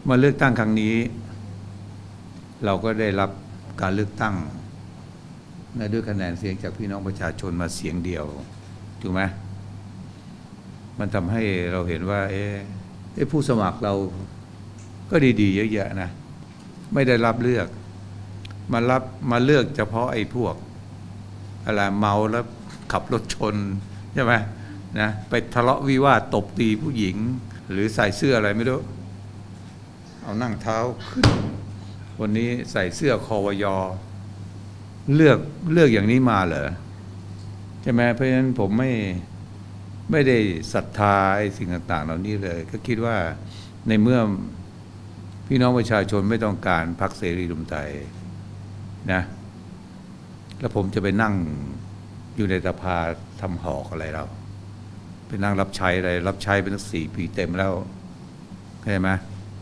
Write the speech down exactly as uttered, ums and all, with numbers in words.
มาเลือกตั้งครั้งนี้เราก็ได้รับการเลือกตั้งนะด้วยคะแนนเสียงจากพี่น้องประชาชนมาเสียงเดียวถูกไหมมันทำให้เราเห็นว่าเอ๊ะผู้สมัครเราก็ดีๆเยอะแยะนะไม่ได้รับเลือกมารับมาเลือกเฉพาะไอ้พวกอะไรเมาแล้วขับรถชนใช่ไหมนะไปทะเลาะวิวาทตบตีผู้หญิงหรือใส่เสื้ออะไรไม่รู้เอานั่งเท้าขึ้นวันนี้ใส่เสื้อคอวยอเลือกเลือกอย่างนี้มาเหรอใช่ไหมเพราะฉะนั้นผมไม่ไม่ได้ศรัทธาไอ้สิ่งต่างๆเหล่านี้เลยก็คิดว่าในเมื่อพี่น้องประชาชนไม่ต้องการพรรคเสรีรวมไทยนะแล้วผมจะไปนั่งอยู่ในสภาทำหอกอะไรเราไปนั่งรับใช้อะไรรับใช้เป็นตั้งสี่ปีเต็มแล้วเข้าใจไหม